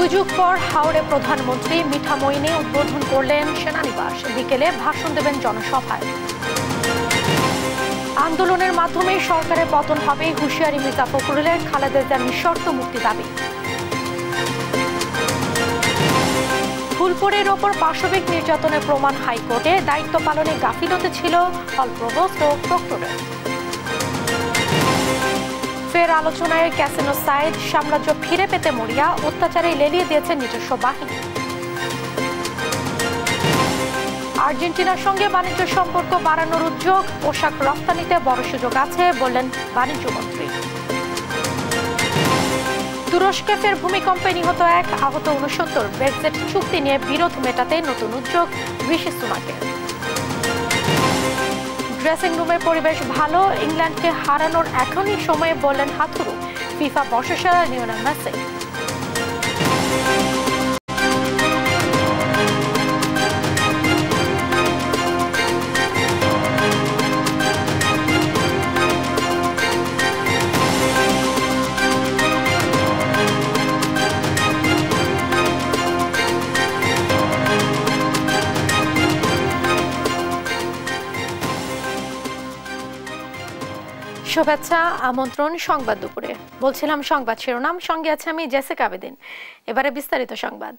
2 যুগ পর হাওড়ে প্রধানমন্ত্রী মিঠামইনে উদ্বোধন করলেন সেনানিবাস। বিকেলে ভাষণ দেবেন জনসভায়। আন্দোলনের মাধ্যমে সরকারের পতন হবে, হুঁশিয়ারি মির্জা ফখরুলের। খালেদা জিয়ার নিঃশর্ত মুক্তি দাবি। ফুলপুরের ওপর পাশবিক নির্যাতনের প্রমাণ হাইকোর্টে। দায়িত্ব পালনে গাফিলতি ছিল হল প্রভোস্ট ও প্রক্টরের। ফের আলোচনায় ক্যাসিনো সাইদ। সাম্রাজ্য ফিরে পেতে মরিয়া, অত্যাচারে লেলিয়ে দিয়েছে নিজস্ব বাহিনী। আর্জেন্টিনার সঙ্গে বাণিজ্য সম্পর্ক বাড়ানোর উদ্যোগ। পোশাক রপ্তানিতে বড় সুযোগ আছে বললেন বাণিজ্যমন্ত্রী। তুরস্কে ফের ভূমিকম্পে নিহত 1, আহত 69। ব্রেক্সিট চুক্তি নিয়ে বিরোধ মেটাতে নতুন উদ্যোগ ঋষি সুনাকের। ড্রেসিং রুমের পরিবেশ ভালো, ইংল্যান্ডকে হারানোর এখনই সময় বললেন হাথুরু। ফিফা বর্ষসেরা লিওনেল মেসি। শুভেচ্ছা, আমন্ত্রণ সংবাদ দুপুরে। বলছিলাম সংবাদ শিরোনাম, সঙ্গে আছে আমি জেসিকা আবেদিন। এবারে বিস্তারিত সংবাদ।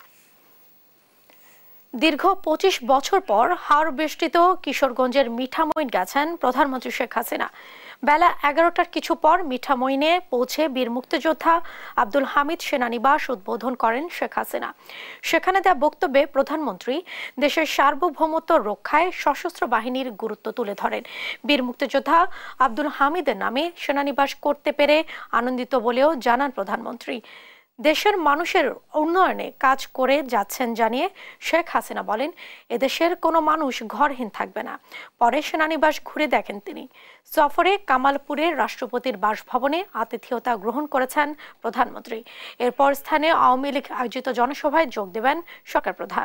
দীর্ঘ 25 বছর পর হাওড় বেষ্টিত কিশোরগঞ্জের মিঠামইন গেছেন প্রধানমন্ত্রী শেখ হাসিনা। বেলা 11টার কিছু পর মিঠামইনে পৌঁছে বীর মুক্তিযোদ্ধা আব্দুল হামিদ সেনানিবাস উদ্বোধন করেন শেখ হাসিনা। সেখানে দেওয়া বক্তব্যে প্রধানমন্ত্রী দেশের সার্বভৌমত্ব রক্ষায় সশস্ত্র বাহিনীর গুরুত্ব তুলে ধরেন। বীর মুক্তিযোদ্ধা আব্দুল হামিদের নামে সেনানিবাস করতে পেরে আনন্দিত বলেও জানান প্রধানমন্ত্রী। দেশের মানুষের উন্নয়নে কাজ করে যাচ্ছেন জানিয়ে শেখ হাসিনা বলেন, এদেশের কোনো মানুষ ঘরহীন থাকবে না। পরে সেনানিবাস ঘুরে দেখেন তিনি। সফরে কামালপুরের রাষ্ট্রপতির বাসভবনে আতিথেয়তা গ্রহণ করেছেন প্রধানমন্ত্রী। এরপর স্থানীয় আওয়ামী লীগ আয়োজিত জনসভায় যোগ দেবেন সরকার প্রধান।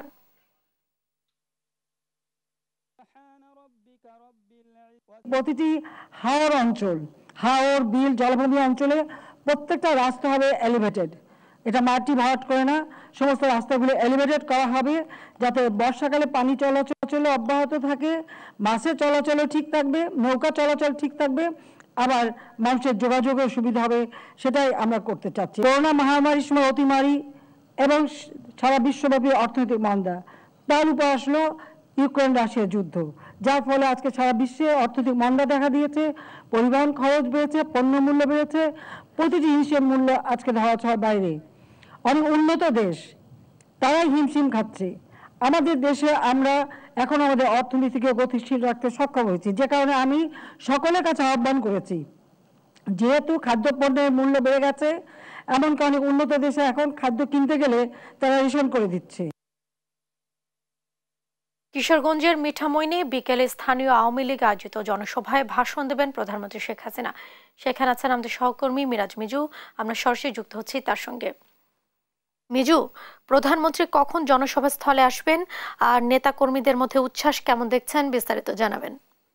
প্রতিটি হাওর অঞ্চল, হাওর, বিল, জলবন্দী অঞ্চলে প্রত্যেকটা রাস্তা হবে এলিভেটেড। এটা মাটি ভরাট করে না, সমস্ত রাস্তাগুলো এলিভেটেড করা হবে যাতে বর্ষাকালে পানি চলাচল অব্যাহত থাকে, মাছের চলাচলও ঠিক থাকবে, নৌকা চলাচল ঠিক থাকবে, আবার মানুষের যোগাযোগের সুবিধা হবে। সেটাই আমরা করতে চাচ্ছি। করোনা মহামারীর সময় অতিমারি এবং সারা বিশ্বব্যাপী অর্থনৈতিক মন্দা, তার উপর আসলো ইউক্রেন রাশিয়ার যুদ্ধ, যার ফলে আজকে সারা বিশ্বে অর্থনৈতিক মন্দা দেখা দিয়েছে। পরিবহন খরচ বেড়েছে, পণ্য মূল্য বেড়েছে, প্রতিটি জিনিসের মূল্য আজকে ধরা ছোঁয়ার বাইরে। অনেক উন্নত দেশ তারাই হিমশিম খাচ্ছে। আমাদের দেশে আমরা এখন আমাদের অর্থনীতিকে গতিশীল রাখতে সক্ষম হয়েছি, যে কারণে আমি সকলের কাছে আহ্বান করেছি, যেহেতু খাদ্যপণ্যের মূল্য বেড়ে গেছে, এমনকি অনেক উন্নত দেশে এখন খাদ্য কিনতে গেলে তারা রেশন করে দিচ্ছে। কিশোরগঞ্জের মিঠামইনে বিকেলে স্থানীয় আওয়ামী লীগ আয়োজিত জনসভায় ভাষণ দেবেন প্রধানমন্ত্রী শেখ হাসিনা। সেখানে আছেন আমাদের সহকর্মী মিরাজ মিজু। আমরা সরাসরি যুক্ত হচ্ছি তার সঙ্গে। মিজু, প্রধানমন্ত্রী কখন জনসভা স্থলে আসবেন আর নেতা কর্মীদের মধ্যে উচ্ছ্বাস কেমন দেখছেন, বিস্তারিত জানাবেন।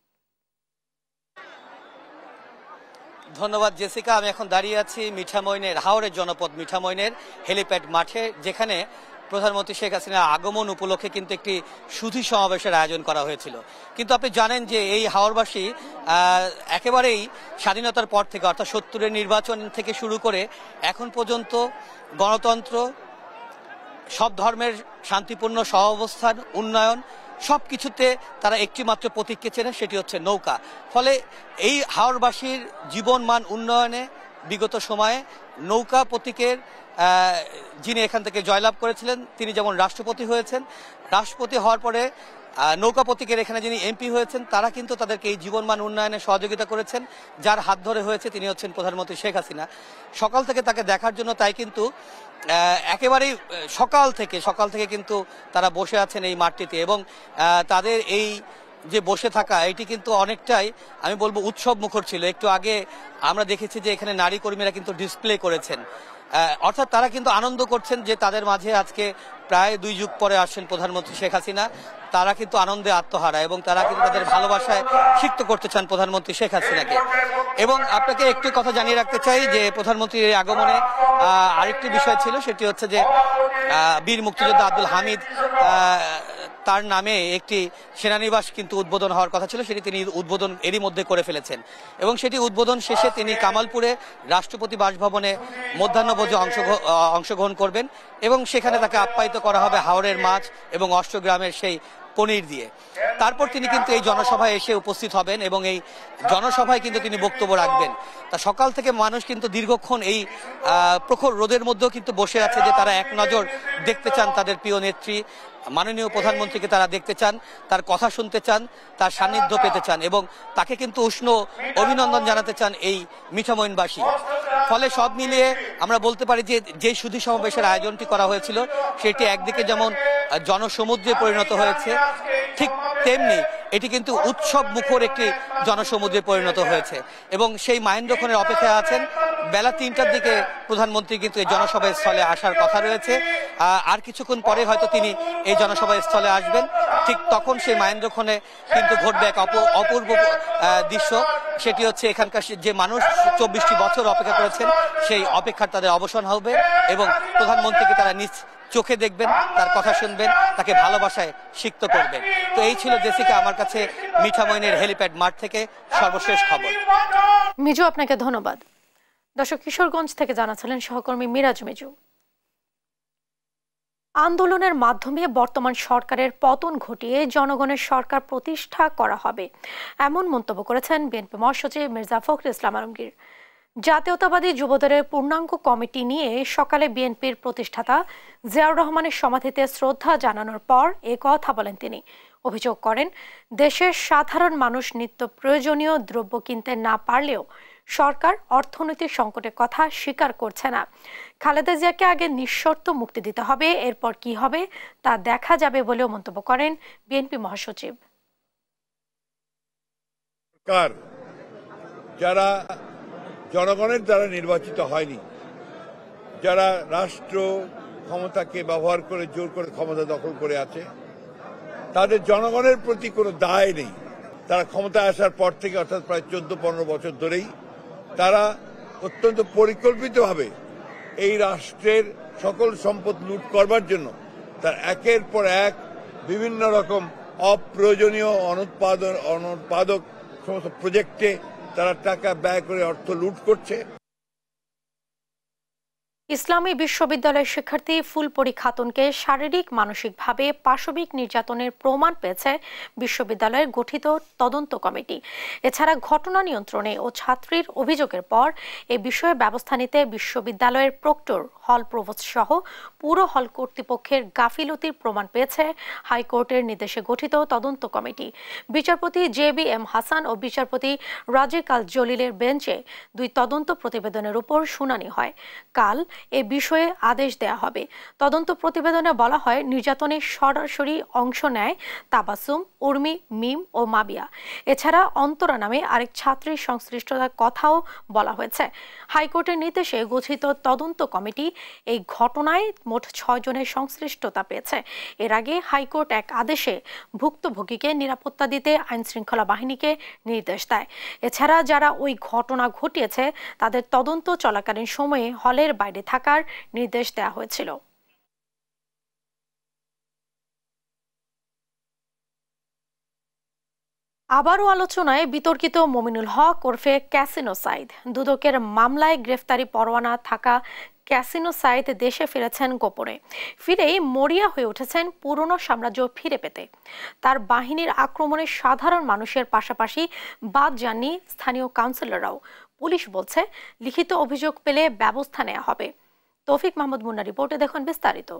ধন্যবাদ জেসিকা। আমি এখন দাঁড়িয়ে আছি মিঠামইনের, হাওড়ের জনপদ মিঠামইনের হেলিপ্যাড মাঠে, যেখানে প্রধানমন্ত্রী শেখ হাসিনার আগমন উপলক্ষে কিন্তু একটি সুধী সমাবেশের আয়োজন করা হয়েছিল। কিন্তু আপনি জানেন যে এই হাওড়বাসী একেবারেই স্বাধীনতার পর থেকে, অর্থাৎ 70-এর নির্বাচন থেকে শুরু করে এখন পর্যন্ত গণতন্ত্র, সব ধর্মের শান্তিপূর্ণ সহাবস্থান, উন্নয়ন, সব কিছুতে তারা একটি মাত্র প্রতীককে চেনে, সেটি হচ্ছে নৌকা। ফলে এই হাওড়বাসীর জীবনমান উন্নয়নে বিগত সময়ে নৌকা প্রতীকের যিনি এখান থেকে জয়লাভ করেছিলেন, তিনি যেমন রাষ্ট্রপতি হয়েছেন, রাষ্ট্রপতি হওয়ার পরে নৌকা প্রতীকের এখানে যিনি এমপি হয়েছেন, তারা কিন্তু তাদেরকে এই জীবনমান উন্নয়নে সহযোগিতা করেছেন। যার হাত ধরে হয়েছে তিনি হচ্ছেন প্রধানমন্ত্রী শেখ হাসিনা। সকাল থেকে তাকে দেখার জন্য তাই কিন্তু একেবারেই সকাল থেকে কিন্তু তারা বসে আছেন এই মাঠটিতে, এবং তাদের এই যে বসে থাকা, এটি কিন্তু অনেকটাই আমি বলবো উৎসব মুখর ছিল। একটু আগে আমরা দেখেছি যে এখানে নারী কর্মীরা কিন্তু ডিসপ্লে করেছেন, অর্থাৎ তারা কিন্তু আনন্দ করছেন যে তাদের মাঝে আজকে প্রায় 2 যুগ পরে আসছেন প্রধানমন্ত্রী শেখ হাসিনা। তারা কিন্তু আনন্দে আত্মহারা এবং তারা কিন্তু তাদের ভালোবাসায় সিক্ত করতে চান প্রধানমন্ত্রী শেখ হাসিনাকে। এবং আপনাকে একটু কথা জানিয়ে রাখতে চাই যে প্রধানমন্ত্রীর আগমনে আরেকটি বিষয় ছিল, সেটি হচ্ছে যে বীর মুক্তিযোদ্ধা আব্দুল হামিদ তার নামে একটি সেনানিবাস কিন্তু উদ্বোধন হওয়ার কথা ছিল, সেটি তিনি উদ্বোধন এরই মধ্যে করে ফেলেছেন। এবং সেটি উদ্বোধন শেষে তিনি কামালপুরে রাষ্ট্রপতি বাসভবনে মধ্যাহ্নভোজে অংশগ্রহণ করবেন এবং সেখানে তাকে আপ্যায়িত করা হবে হাওরের মাছ এবং অষ্টগ্রামের সেই পনির দিয়ে। তারপর তিনি কিন্তু এই জনসভায় এসে উপস্থিত হবেন এবং এই জনসভায় কিন্তু তিনি বক্তব্য রাখবেন। তা সকাল থেকে মানুষ কিন্তু দীর্ঘক্ষণ এই প্রখর রোদের মধ্যেও কিন্তু বসে আছে যে তারা এক নজর দেখতে চান তাদের প্রিয় নেত্রী মাননীয় প্রধানমন্ত্রীকে, তারা দেখতে চান, তার কথা শুনতে চান, তার সান্নিধ্য পেতে চান এবং তাকে কিন্তু উষ্ণ অভিনন্দন জানাতে চান এই মিঠামইনবাসী। ফলে সব মিলিয়ে আমরা বলতে পারি যে যে সুধী সমাবেশের আয়োজনটি করা হয়েছিল সেটি একদিকে যেমন জনসমুদ্রে পরিণত হয়েছে, ঠিক তেমনি এটি কিন্তু উৎসব মুখর একটি জনসমুদ্রে পরিণত হয়েছে। এবং সেই মাহেন্দ্রক্ষণের অপেক্ষায় আছেন। বেলা 3টার দিকে প্রধানমন্ত্রী কিন্তু এই জনসভা স্থলে আসার কথা রয়েছে। আর কিছুক্ষণ পরে হয়তো তিনি এই জনসভা স্থলে আসবেন। ঠিক তখন সেই মাহেন্দ্রক্ষণে কিন্তু ঘটবে এক অপূর্ব দৃশ্য। সেটি হচ্ছে এখানকার যে মানুষ 24টি বছর অপেক্ষা করেছেন সেই অপেক্ষার তাদের অবসান হবে এবং প্রধানমন্ত্রীকে তারা নিজ চোখে দেখবেন, তার কথা শুনবেন, তাকে ভালোবাসায় সিক্ত করবেন। তো এই ছিল জেসিকা আমার কাছে মিঠামইনের হেলিপ্যাড মাঠ থেকে সর্বশেষ খবর। মিজু, আপনাকে ধন্যবাদ। দর্শক, কিশোরগঞ্জ থেকে জানাচ্ছিলেন সহকর্মী মিরাজ মিজু। আন্দোলনের মাধ্যমে বর্তমান সরকারের পতন ঘটিয়ে জনগণের সরকার প্রতিষ্ঠা করা হবে, এমন মন্তব্য করেছেন বিএনপি মহাসচিব মির্জা ফখরুল ইসলাম আলমগীর। জাতীয়তাবাদী যুবদলের পূর্ণাঙ্গ কমিটি নিয়ে সকালে বিএনপির প্রতিষ্ঠাতা জিয়াউর রহমানের সমাধিতে শ্রদ্ধা জানানোর পর এ কথা বলেন তিনি। অভিযোগ করেন, দেশের সাধারণ মানুষ নিত্য প্রয়োজনীয় দ্রব্য কিনতে না পারলেও সরকার অর্থনৈতিক সংকটের কথা স্বীকার করছে না। খালেদা জিয়াকে আগে নিঃশর্ত মুক্তি দিতে হবে, এরপর কি হবে তা দেখা যাবে বলেও মন্তব্য করেন বিএনপি মহাসচিব। যারা জনগণের দ্বারা নির্বাচিত হয়নি, যারা রাষ্ট্র ক্ষমতাকে ব্যবহার করে জোর করে ক্ষমতা দখল করে আছে, তাদের জনগণের প্রতি কোনো দায় নেই। তারা ক্ষমতায় আসার পর থেকে অর্থাৎ প্রায় 14-15 বছর ধরেই তারা অত্যন্ত পরিকল্পিতভাবে এই রাষ্ট্রের সকল সম্পদ লুট করবার জন্য তার একের পর এক বিভিন্ন রকম অপ্রয়োজনীয় অনুৎপাদক সমস্ত প্রজেক্টে তারা টাকা ব্যয় করে অর্থ লুট করছে। ইসলামী বিশ্ববিদ্যালয়ের শিক্ষার্থী ফুলপরি খাতুনকে শারীরিক মানসিকভাবে পাশবিক নির্যাতনের প্রমাণ পেয়েছে বিশ্ববিদ্যালয়ের গঠিত তদন্ত কমিটি। এছাড়া ঘটনা নিয়ন্ত্রণে ও ছাত্রীর অভিযোগের পর এ বিষয়ে ব্যবস্থা নিতে বিশ্ববিদ্যালয়ের প্রক্টর, হল প্রভোস্ট সহ পুরো হল কর্তৃপক্ষের গাফিলতির প্রমাণ পেয়েছে হাইকোর্টের নির্দেশে গঠিত তদন্ত কমিটি। বিচারপতি JBM হাসান ও বিচারপতি রাজিক আল জলিলের বেঞ্চে 2 তদন্ত প্রতিবেদনের উপর শুনানি হয়। কাল এ বিষয়ে আদেশ দেয়া হবে। তদন্ত প্রতিবেদনে বলা হয়, নির্যাতনে সরাসরি অংশ নেয় তাবাসুম, উর্মি, মিম ও মাবিয়া। এছাড়া অন্তরা নামে আরেক ছাত্রীর সংশ্লিষ্টতার কথাও বলা হয়েছে। হাইকোর্টের নির্দেশে গঠিত তদন্ত কমিটি এই ঘটনায় মোট 6 জনের সংশ্লিষ্টতা পেয়েছে। এর আগে হাইকোর্ট এক আদেশে ভুক্তভোগীকে নিরাপত্তা দিতে আইনশৃঙ্খলা বাহিনীকে নির্দেশ দেয়। এছাড়া যারা ওই ঘটনা ঘটিয়েছে তাদের তদন্ত চলাকালীন সময়ে হলের বাইরে থাকার নির্দেশ দেওয়া হয়েছিল। আবারও আলোচনায় বিতর্কিত মমিনুল হক ওরফে ক্যাসিনো সাইদ। দুদকের মামলায় গ্রেফতারি পরোয়ানা থাকা ক্যাসিনো সাইদ দেশে ফিরেছেন গোপনে। ফিরেই মরিয়া হয়ে উঠেছেন পুরনো সাম্রাজ্য ফিরে পেতে। তার বাহিনীর আক্রমণে সাধারণ মানুষের পাশাপাশি বাদ যাননি স্থানীয় কাউন্সিলররাও। পুলিশ বলছে, লিখিত অভিযোগ পেলে ব্যবস্থা নেওয়া হবে। তৌফিক মাহমুদ মুন্না রিপোর্টে দেখুন বিস্তারিত।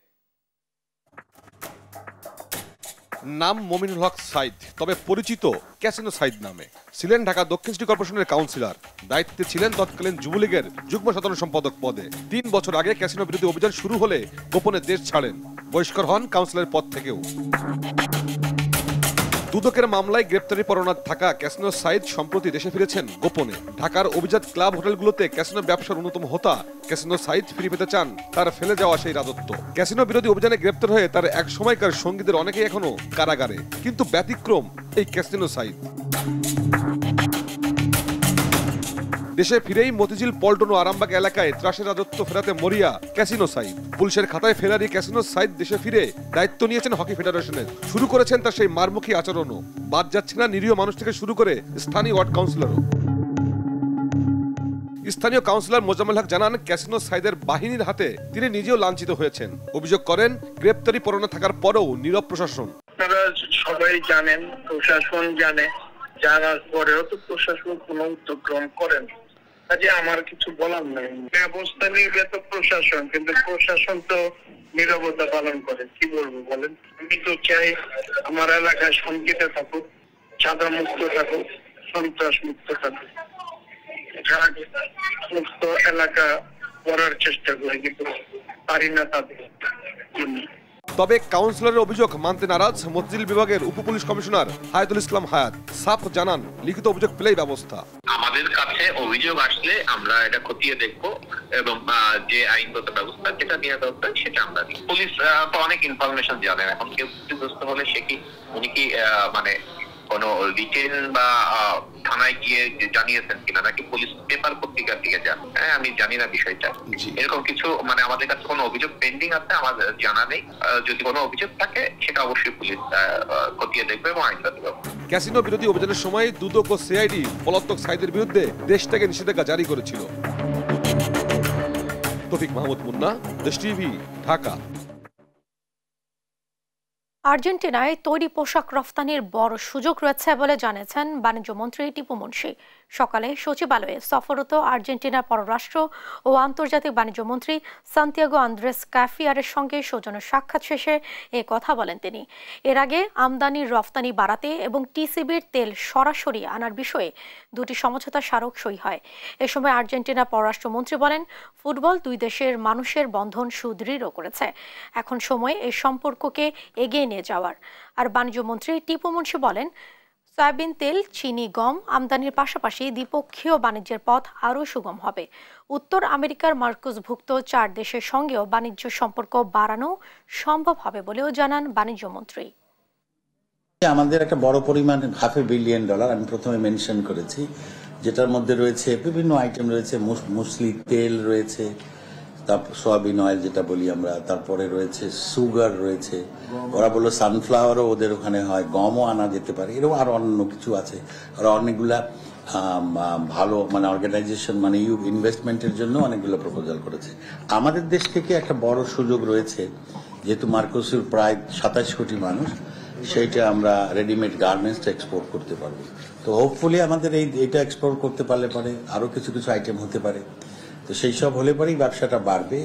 নাম মমিনুল হক সাইদ, তবে পরিচিত ক্যাসিনো সাইদ নামে। ছিলেন ঢাকা দক্ষিণ সিটি কর্পোরেশনের কাউন্সিলর, দায়িত্বে ছিলেন তৎকালীন যুবলীগের যুগ্ম সাধারণ সম্পাদক পদে। 3 বছর আগে ক্যাসিনো বিরোধী অভিযান শুরু হলে গোপনে দেশ ছাড়েন, বহিষ্কার হন কাউন্সিলরের পদ থেকেও। দুদকের মামলায় গ্রেপ্তারি পরোয়ানা থাকা ক্যাসিনো সাইদ সম্প্রতি দেশে ফিরেছেন গোপনে। ঢাকার অভিজাত ক্লাব হোটেলগুলোতে ক্যাসিনো ব্যবসার অন্যতম হোতা ক্যাসিনো সাইদ ফিরে পেতে চান তার ফেলে যাওয়া সেই রাজত্ব। ক্যাসিনো বিরোধী অভিযানে গ্রেপ্তার হয়ে তার এক সময়কার সঙ্গীদের অনেকেই এখনো কারাগারে, কিন্তু ব্যতিক্রম এই ক্যাসিনো সাইদ। দেশে ফিরেই মতিঝিল, পল্টন ও আরামবাগ এলাকায় ত্রাসের রাজত্ব ফেরাতে মরিয়া ক্যাসিনো সাইদ। পুলিশের খাতায় ফেরারি ক্যাসিনো সাইদ দেশে ফিরে দায়িত্ব নিয়েছেন হকি ফেডারেশনের। শুরু করেছেন তার সেই মারমুখী আচরণও। বাদ যাচ্ছে না নিরীহ মানুষ থেকে শুরু করে স্থানীয় ওয়ার্ড কাউন্সিলরও। স্থানীয় কাউন্সিলর মোজাম্মেল হক জানান, ক্যাসিনো সাইদের বাহিনীর হাতে তিনি নিজেও লাঞ্ছিত হয়েছেন। অভিযোগ করেন, গ্রেপ্তারি পরোয়ানা থাকার পরেও নীরব প্রশাসন। আপনারা সবাই জানেন, প্রশাসন জানে, জানার পরেও তো প্রশাসন কোনো উদ্যোগ গ্রহণ করেন। কাজে আমার কিছু বলার নেই। ব্যবস্থা নিবে তো প্রশাসন, কিন্তু প্রশাসন তো নীরবতা পালন করে। কি বলবো বলেন? আমি তো চাই আমার এলাকায় শান্তিতে থাকুক, চাঁদা মুক্ত থাকুক, সন্ত্রাস মুক্ত থাকুক, মুক্ত এলাকা করার চেষ্টা করি, কিন্তু পারি না তাদের জন্য। তবে কাউন্সিলরের অভিযোগ মানতে নারাজ মতিঝিল বিভাগের উপপুলিশ কমিশনার হায়াতুল ইসলাম হায়াত। সাফ জানান, লিখিত অভিযোগ পেলেই ব্যবস্থা। আমাদের কাছে অভিযোগ আসলে আমরা এটা খতিয়ে দেখবো এবং যে আইনগত ব্যবস্থা যেটা নেওয়া দরকার সেটা আমরা নিই। পুলিশ তো অনেক ইনফরমেশন জানে। এখন কেউ ক্ষতিগ্রস্ত হলে সে কি উনি কি মানে কোনো রিটেন বা থানায় গিয়ে জানিয়েছেন কিনা, নাকি পুলিশ পেপার পত্রিকার দিকে যান? হ্যাঁ, আমি জানি না বিষয়টা। এরকম কিছু মানে আমাদের কাছে কোনো অভিযোগ পেন্ডিং আছে আমাদের জানা নেই। যদি কোনো অভিযোগ থাকে সেটা অবশ্যই পুলিশ খতিয়ে দেখবে এবং আইন করবে। ক্যাসিনো বিরোধী অভিযানের সময় দুদক ও সিআইডি পলাতক সাইদের বিরুদ্ধে দেশ থেকে নিষেধাজ্ঞা জারি করেছিল। তৌফিক মাহমুদ মুন্না, দেশ টিভি, ঢাকা। আর্জেন্টিনায় তৈরি পোশাক রফতানির বড় সুযোগ রয়েছে বলে জানিয়েছেন বাণিজ্য মন্ত্রী টিপু মুনশি। সকালে সচিবালয়ে সফররত আর্জেন্টিনার পররাষ্ট্র ও আন্তর্জাতিক বাণিজ্য মন্ত্রী সান্তিয়াগো আন্দ্রেস কাফিয়ারের সঙ্গে সৌজন্য সাক্ষাৎ শেষে এ কথা বলেন তিনি। এর আগে আমদানি রফতানি বাড়াতে এবং টিসিবির তেল সরাসরি আনার বিষয়ে দুটি সমঝোতা স্মারক সই হয়। এ সময় আর্জেন্টিনার পররাষ্ট্রমন্ত্রী বলেন, ফুটবল দুই দেশের মানুষের বন্ধন সুদৃঢ় করেছে। এখন সময় এই সম্পর্ককে এগিয়ে নিয়ে যাওয়ার। আর বাণিজ্য মন্ত্রী টিপু মুনশি বলেন, সয়াবিন তেল, চিনি, গম আমদানির পাশাপাশি দ্বিপক্ষীয় বাণিজ্যের পথ আরও সুগম হবে। উত্তর আমেরিকার মার্কুসভুক্ত 4 দেশের সঙ্গেও বাণিজ্য সম্পর্ক বাড়ানো সম্ভব হবে বলেও জানান বাণিজ্য মন্ত্রী। আমাদের একটা বড় পরিমাণ $500 বিলিয়ন আমি প্রথমে মেনশন করেছি, যেটার মধ্যে রয়েছে বিভিন্ন আইটেম রয়েছে, মুসলি তেল রয়েছে, তারপর সয়াবিন অয়েল যেটা বলি আমরা, তারপরে রয়েছে সুগার রয়েছে, ওরা বললো সানফ্লাওয়ারও ওদের ওখানে হয়, গমও আনা যেতে পারে, এরকম আরো অন্য কিছু আছে। ওরা অনেকগুলা ভালো মানে অর্গানাইজেশন মানে ইনভেস্টমেন্টের জন্য অনেকগুলো প্রপোজাল করেছে। আমাদের দেশ থেকে একটা বড় সুযোগ রয়েছে, যেহেতু মার্কোসুর প্রায় 27 কোটি মানুষ, সেইটা আমরা রেডিমেড গার্মেন্টস এক্সপোর্ট করতে পারবো। তো হোপফুলি আমাদের এইটা এক্সপোর্ট করতে পারলে পরে আরো কিছু কিছু আইটেম হতে পারে। তো সেই সব হলে পরেই ব্যবসাটা বাড়বে।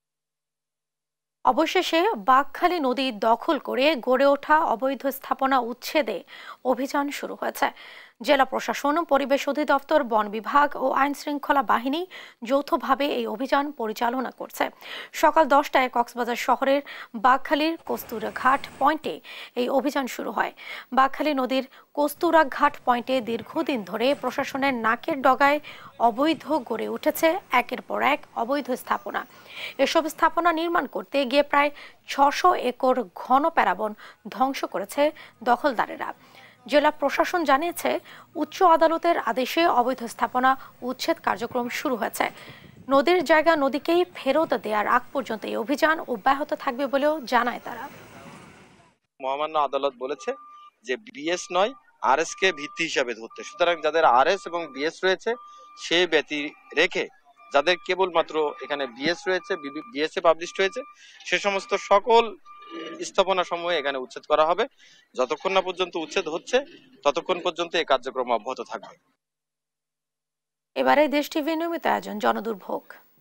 অবশেষে বাঁকখালী নদী দখল করে গড়ে ওঠা অবৈধ স্থাপনা উচ্ছেদে অভিযান শুরু হয়েছে। জেলা প্রশাসন, পরিবেশ অধিদপ্তর, বন বিভাগ ও আইন শৃঙ্খলা বাহিনী যৌথভাবে এই অভিযান পরিচালনা করছে। সকাল 10টায় কক্সবাজার শহরের বাঁকখালীর কস্তুরা ঘাট পয়েন্টে এই অভিযান শুরু হয়। বাঁকখালী নদীর কস্তুরা ঘাট পয়েন্টে দীর্ঘদিন ধরে প্রশাসনের নাকের ডগায় অবৈধ গড়ে উঠেছে একের পর এক অবৈধ স্থাপনা। এসব স্থাপনা নির্মাণ করতে গিয়ে প্রায় 600 একর ঘন প্যারাবন ধ্বংস করেছে দখলদারেরা। জেলা প্রশাসন জানিয়েছে, উচ্চ আদালতের আদেশে অবৈধ স্থাপনা উচ্ছেদ কার্যক্রম শুরু হয়েছে। নদীর জায়গা নদীকেই ফেরত দেওয়ার আগ পর্যন্ত এই অভিযান অব্যাহত থাকবে বলেও জানায় তারা। মহামান্য আদালত বলেছে যে বিএস নয়, আরএস কে ভিত্তি হিসাবে ধরতে। সুতরাং যাদের আরএস এবং বিএস রয়েছে সে ব্যতি রেখে যাদের কেবলমাত্র এখানে বিএস রয়েছে, বিএসএ পাবলিশড হয়েছে, সে সমস্ত সকল স্থাপনা সমূহ এখানে উচ্ছেদ করা হবে। যতক্ষণ না পর্যন্ত উচ্ছেদ হচ্ছে ততক্ষণ পর্যন্ত এই কার্যক্রম অব্যাহত থাকবে। এবারে দেশ টিভি নিয়মিত আয়োজন জনদুর্ভোগ।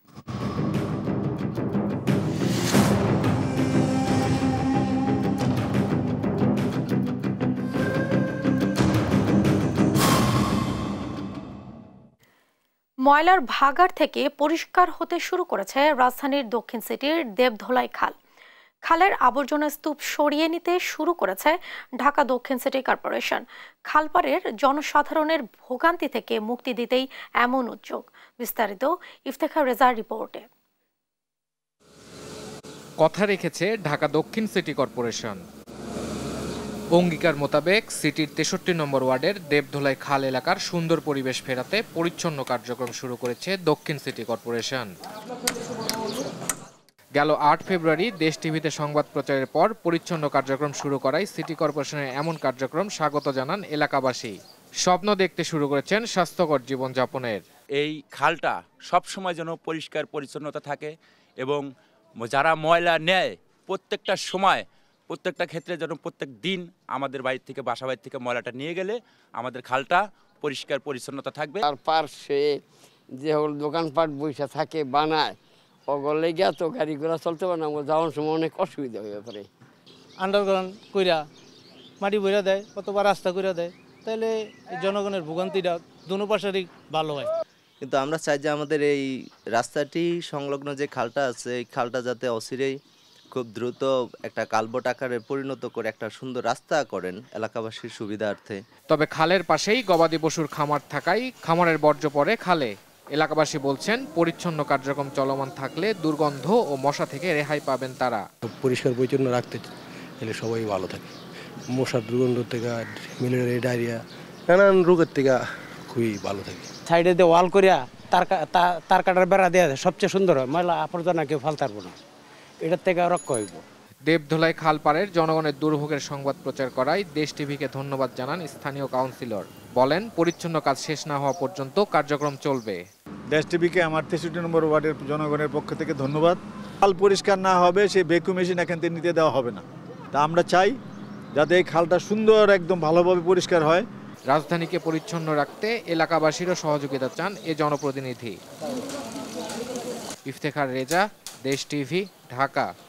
ময়লার ভাগাড় থেকে পরিষ্কার হতে শুরু করেছে রাজধানীর দক্ষিণ সিটির দেবধোলাই খাল। খালের আবর্জনা স্তূপ সরিয়ে নিতে শুরু করেছে ঢাকা দক্ষিণ সিটি কর্পোরেশন। খালপাড়ের জনসাধারণের ভোগান্তি থেকে মুক্তি দিতেই এমন উদ্যোগ। বিস্তারিত ইফতেখার রেজার রিপোর্টে। কথা রেখেছে ঢাকা দক্ষিণ সিটি কর্পোরেশন। অঙ্গীকার মোতাবেক সিটির ৬৩ নম্বর ওয়ার্ডের দেবধোলাই খাল এলাকার সুন্দর পরিবেশ ফেরাতে পরিচ্ছন্ন কার্যক্রম শুরু করেছে দক্ষিণ সিটি কর্পোরেশন। গেল ৮ ফেব্রুয়ারি দেশ টিভিতে সংবাদ প্রচারের পর পরিচ্ছন্ন কার্যক্রম শুরু করায় সিটি কর্পোরেশনের এমন কার্যক্রম স্বাগত জানান এলাকাবাসী। স্বপ্ন দেখতে শুরু করেছেন স্বাস্থ্যকর জীবনযাপনের। এই খালটা সবসময় যেন পরিষ্কার পরিচ্ছন্নতা থাকে এবং যারা ময়লা নেয় প্রত্যেকটা সময় প্রত্যেকটা ক্ষেত্রে যেন প্রত্যেক দিন আমাদের বাড়ি থেকে বাসা বাড়ি থেকে ময়লাটা নিয়ে গেলে আমাদের খালটা পরিষ্কার পরিচ্ছন্নতা থাকবে। আর পার্শ্বে যে দোকানপাট বৈশা থাকে বানায় ওগুলো গিয়া তো গাড়ি ঘোড়া চলতে পারে না, যাওয়ার সময় অনেক অসুবিধা হয়ে পড়ে। আন্ডারগ্রাউন্ড কইরা মাটি বইরা দেয় অথবা রাস্তা কইরা দেয়, তাহলে জনগণের ভোগান্তিটা দুনো পাশেরই ভালো হয়। কিন্তু আমরা চাই যে আমাদের এই রাস্তাটি সংলগ্ন যে খালটা আছে এই খালটা যাতে অচিরেই খুব দ্রুত একটা কালবট আকারে পরিণত করে একটা সুন্দর রাস্তা করেন এলাকাবাসীর সুবিধার্থে। তবে খালের পাশেই গবাদি পশুর খামার থাকায় খামারের বর্জ্য পড়ে খালে। এলাকাবাসী বলছেন পরিচ্ছন্ন কার্যক্রম চলমান থাকলে দুর্গন্ধ ও মশা থেকে রেহাই পাবেন তারা। পরিষ্কার পরিচ্ছন্ন রাখতে গেলে সবাই ভালো থাকে। মশার দুর্গন্ধ থেকে ম্যালেরিয়া ডায়রিয়া নানান রোগের থেকে খুবই ভালো থাকে। সাইডে দিয়ে ওয়াল করিয়া তার কাটার বেড়া দেওয়া সবচেয়ে সুন্দর হয়, ময়লা আবর্জনা কেউ ফালতারবো না, এটার থেকে রক্ষা হইব। দেবধোলাই খালপাড়ের জনগণের দুর্ভোগের সংবাদ প্রচার করায় দেশ টিভিকে ধন্যবাদ জানান স্থানীয় কাউন্সিলর। বলেন পরিচ্ছন্ন কাজ শেষ না হওয়া পর্যন্ত কার্যক্রম চলবে। দেশ টিভিকে আমার ৬৩ নম্বর ওয়ার্ডের জনগণের পক্ষ থেকে ধন্যবাদ। খাল পরিষ্কার না হবে সেই ভ্যাকুম মেশিন এখান থেকে নিতে দেওয়া হবে না। তা আমরা চাই যাতে এই খালটা সুন্দর একদম ভালোভাবে পরিষ্কার হয়। রাজধানীকে পরিচ্ছন্ন রাখতে এলাকাবাসীরও সহযোগিতা চান এ জনপ্রতিনিধি। ইফতেখার রেজা, দেশ টিভি, ঢাকা।